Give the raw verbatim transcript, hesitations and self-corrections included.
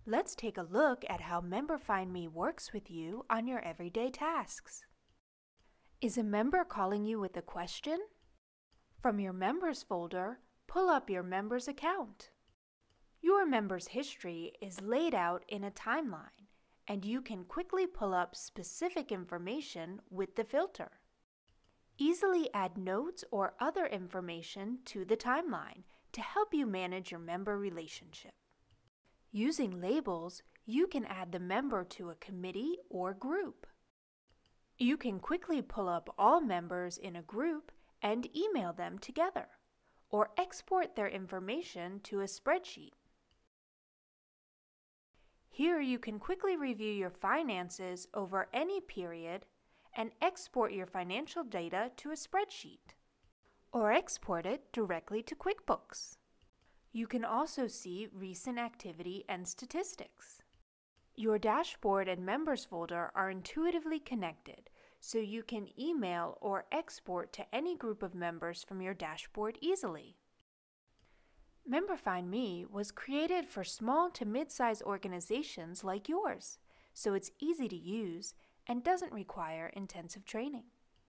Let's take a look at how MemberFindMe works with you on your everyday tasks. Is a member calling you with a question? From your Members folder, pull up your member's account. Your member's history is laid out in a timeline, and you can quickly pull up specific information with the filter. Easily add notes or other information to the timeline to help you manage your member relationship. Using labels, you can add the member to a committee or group. You can quickly pull up all members in a group and email them together, or export their information to a spreadsheet. Here you can quickly review your finances over any period and export your financial data to a spreadsheet, or export it directly to QuickBooks. You can also see recent activity and statistics. Your dashboard and members folder are intuitively connected, so you can email or export to any group of members from your dashboard easily. MemberFindMe was created for small to mid-size organizations like yours, so it's easy to use and doesn't require intensive training.